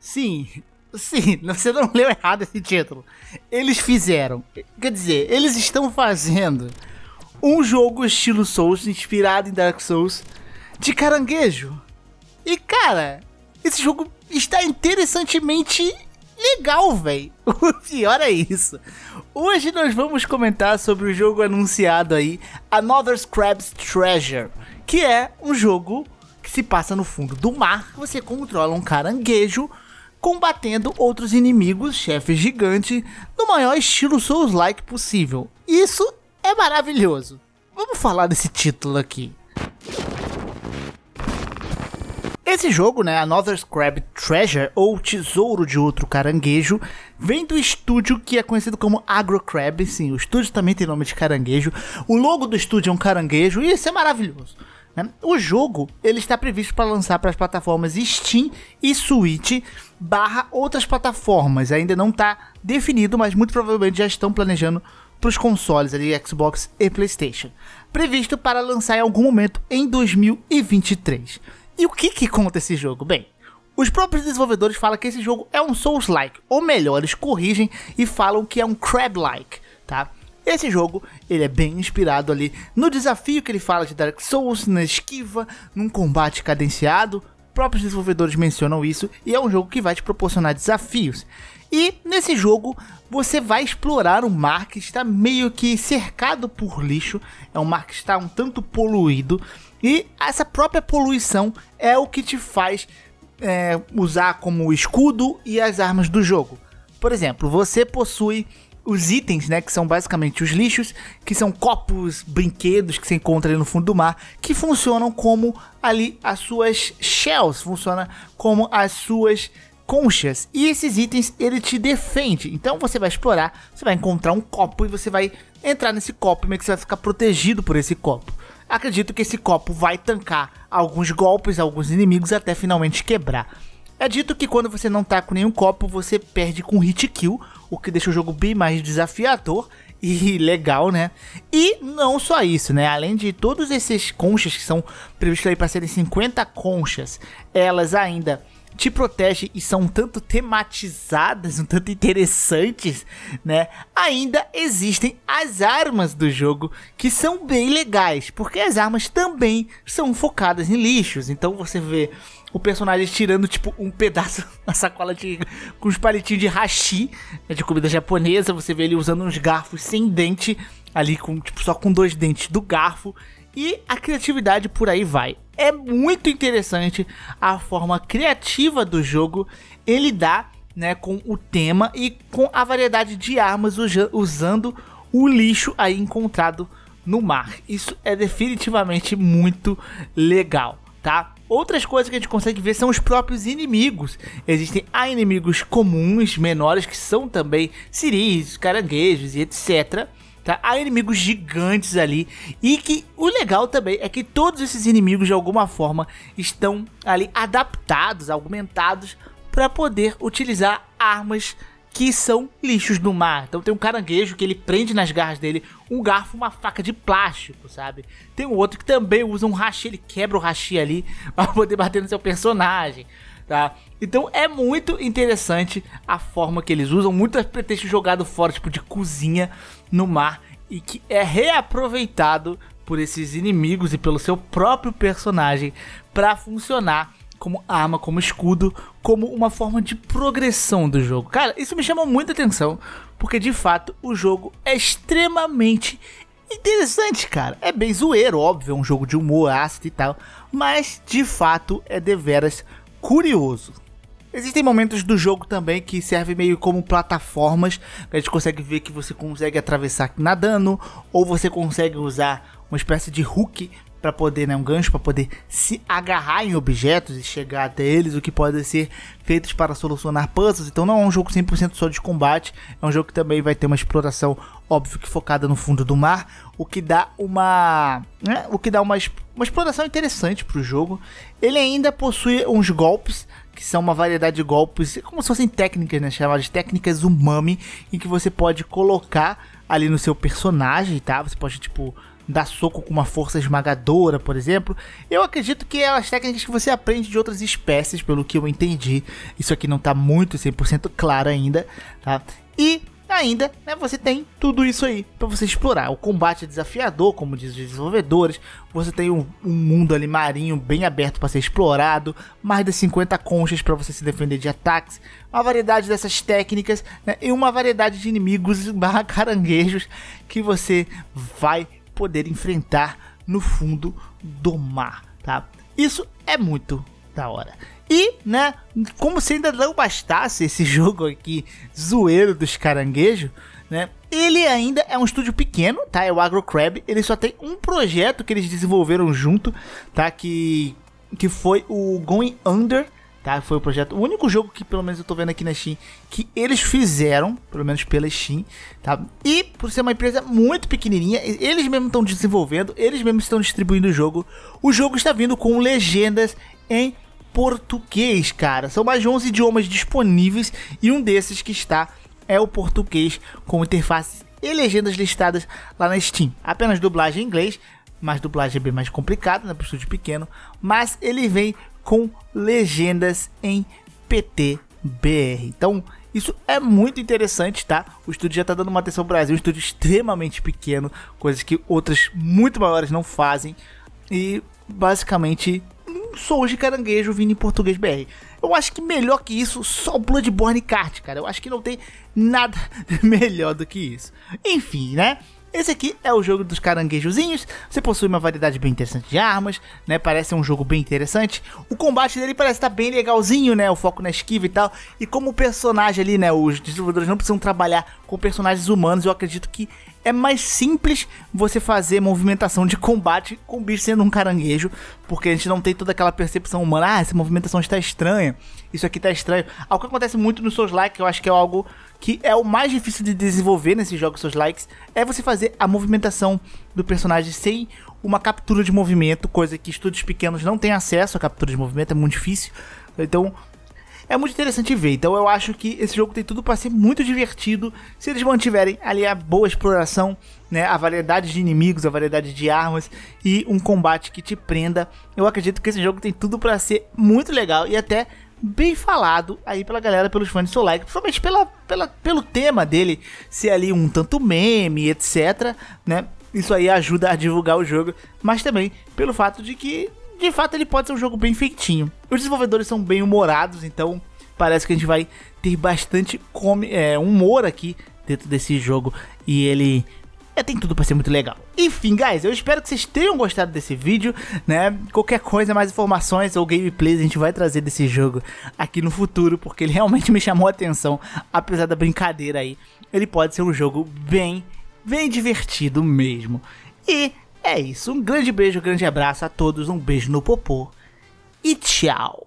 Sim, sim, você não leu errado esse título. Eles fizeram, quer dizer, eles estão fazendo um jogo estilo Souls, inspirado em Dark Souls, de caranguejo. E cara, esse jogo está interessantemente legal, velho. O pior é isso. Hoje nós vamos comentar sobre o jogo anunciado aí, Another Crab's Treasure, que é um jogo que se passa no fundo do mar. Você controla um caranguejo combatendo outros inimigos, chefes gigantes, no maior estilo Souls-like possível. Isso é maravilhoso. Vamos falar desse título aqui. Esse jogo, né, Another Crab Treasure, ou Tesouro de Outro Caranguejo, vem do estúdio que é conhecido como AgroCrab. Sim, o estúdio também tem nome de caranguejo. O logo do estúdio é um caranguejo e isso é maravilhoso, né? O jogo ele está previsto para lançar para as plataformas Steam e Switch / outras plataformas. Ainda não está definido, mas muito provavelmente já estão planejando para os consoles ali, Xbox e PlayStation. Previsto para lançar em algum momento em 2023. E o que conta esse jogo? Bem, os próprios desenvolvedores falam que esse jogo é um Souls-like, ou melhor, eles corrigem e falam que é um Crab-like, tá? Esse jogo, ele é bem inspirado ali no desafio que ele fala de Dark Souls, na esquiva, num combate cadenciado. Próprios desenvolvedores mencionam isso, e é um jogo que vai te proporcionar desafios. E nesse jogo, você vai explorar um mar que está meio que cercado por lixo, é um mar que está um tanto poluído, e essa própria poluição é o que te faz usar como escudo e as armas do jogo. Por exemplo, você possui os itens, né, que são basicamente os lixos, que são copos, brinquedos que você encontra ali no fundo do mar, que funcionam como ali as suas shells, funciona como as suas conchas, e esses itens ele te defende. Então você vai explorar, você vai encontrar um copo e você vai entrar nesse copo, meio que você vai ficar protegido por esse copo. Acredito que esse copo vai tancar alguns golpes, alguns inimigos, até finalmente quebrar. É dito que quando você não tá com nenhum copo, você perde com hit kill, o que deixa o jogo bem mais desafiador e legal, né? E não só isso, né? Além de todos esses conchas que são previstos aí para serem 50 conchas, elas ainda te protegem e são um tanto tematizadas, um tanto interessantes, né? Ainda existem as armas do jogo que são bem legais, porque as armas também são focadas em lixos. Então você vê o personagem tirando tipo um pedaço, uma sacola com uns palitinhos de hashi, né, de comida japonesa. Você vê ele usando uns garfos sem dente, ali com tipo só com 2 dentes do garfo. E a criatividade por aí vai. É muito interessante a forma criativa do jogo em lidar, né, com o tema e com a variedade de armas usando o lixo aí encontrado no mar. Isso é definitivamente muito legal, tá? Outras coisas que a gente consegue ver são os próprios inimigos. Existem inimigos comuns, menores, que são também siris, caranguejos e etc. Tá? Há inimigos gigantes ali, e que o legal também é que todos esses inimigos de alguma forma estão ali adaptados, augmentados para poder utilizar armas que são lixos do mar. Então tem um caranguejo que ele prende nas garras dele um garfo, uma faca de plástico, sabe? Tem um outro que também usa um hashi, ele quebra o hashi ali para poder bater no seu personagem. Tá? Então é muito interessante a forma que eles usam, muito pretexto jogado fora, tipo de cozinha no mar, e que é reaproveitado por esses inimigos e pelo seu próprio personagem para funcionar como arma, como escudo, como uma forma de progressão do jogo. Cara, isso me chama muita atenção, porque de fato o jogo é extremamente interessante, cara. É bem zoeiro, óbvio, é um jogo de humor ácido e tal, mas de fato é deveras curioso. Existem momentos do jogo também que servem meio como plataformas. A gente consegue ver que você consegue atravessar nadando, ou você consegue usar uma espécie de hook para poder, né, um gancho para poder se agarrar em objetos e chegar até eles, o que pode ser feitos para solucionar puzzles. Então não é um jogo 100% só de combate, é um jogo que também vai ter uma exploração, óbvio que focada no fundo do mar, o que dá uma exploração interessante para o jogo. Ele ainda possui uns golpes, que são uma variedade de golpes, como se fossem técnicas, né, chamadas de técnicas umami, em que você pode colocar ali no seu personagem, tá? Você pode, tipo, dar soco com uma força esmagadora, por exemplo. Eu acredito que é as técnicas que você aprende de outras espécies, pelo que eu entendi. Isso aqui não tá muito 100% claro ainda, tá? E ainda, né, você tem tudo isso aí para você explorar. O combate é desafiador, como diz os desenvolvedores. Você tem um mundo ali marinho bem aberto para ser explorado, mais de 50 conchas para você se defender de ataques, uma variedade dessas técnicas, né, e uma variedade de inimigos barra caranguejos que você vai poder enfrentar no fundo do mar, tá? Isso é muito da hora. E, né, como se ainda não bastasse esse jogo aqui zoeiro dos caranguejos, né, ele ainda é um estúdio pequeno, tá? É o AgroCrab. Ele só tem um projeto que eles desenvolveram junto, tá? Que foi o Going Under, tá? Foi o projeto, o único jogo que pelo menos eu tô vendo aqui na Steam que eles fizeram, pelo menos pela Steam, tá? E por ser uma empresa muito pequenininha, eles mesmos estão desenvolvendo, eles mesmos estão distribuindo o jogo. O jogo está vindo com legendas em português, cara. São mais de 11 idiomas disponíveis e um desses que está é o português, com interfaces e legendas listadas lá na Steam. Apenas dublagem em inglês, mas dublagem é bem mais complicado, né, para o estúdio pequeno, mas ele vem com legendas em PTBR. Então, isso é muito interessante, tá? O estúdio já tá dando uma atenção ao Brasil, um estúdio extremamente pequeno, coisas que outras muito maiores não fazem. E, basicamente, Souls de caranguejo vindo em português BR. Eu acho que melhor que isso, só o Bloodborne Kart, cara. Eu acho que não tem nada melhor do que isso. Enfim, né? Esse aqui é o jogo dos caranguejozinhos. Você possui uma variedade bem interessante de armas, né? Parece um jogo bem interessante. O combate dele parece estar bem legalzinho, né? O foco na esquiva e tal. E como o personagem ali, né? Os desenvolvedores não precisam trabalhar com personagens humanos. Eu acredito que é mais simples você fazer movimentação de combate com o bicho sendo um caranguejo, porque a gente não tem toda aquela percepção humana. Ah, essa movimentação está estranha, isso aqui está estranho. Algo que acontece muito no Souls-like, eu acho que é algo que é o mais difícil de desenvolver nesses jogos Souls-likes, é você fazer a movimentação do personagem sem uma captura de movimento, coisa que estúdios pequenos não têm acesso à captura de movimento, é muito difícil. Então é muito interessante ver. Então eu acho que esse jogo tem tudo para ser muito divertido se eles mantiverem ali a boa exploração, né, a variedade de inimigos, a variedade de armas e um combate que te prenda. Eu acredito que esse jogo tem tudo para ser muito legal e até bem falado aí pela galera, pelos fãs de Soul-like, principalmente pelo tema dele ser ali um tanto meme, etc, né? Isso aí ajuda a divulgar o jogo, mas também pelo fato de que de fato ele pode ser um jogo bem feitinho. Os desenvolvedores são bem humorados, então parece que a gente vai ter bastante humor aqui dentro desse jogo. E ele tem tudo pra ser muito legal. Enfim, guys, eu espero que vocês tenham gostado desse vídeo, né? Qualquer coisa, mais informações ou gameplays a gente vai trazer desse jogo aqui no futuro, porque ele realmente me chamou a atenção, apesar da brincadeira aí. Ele pode ser um jogo bem divertido mesmo. E é isso, um grande beijo, um grande abraço a todos, um beijo no popô e tchau!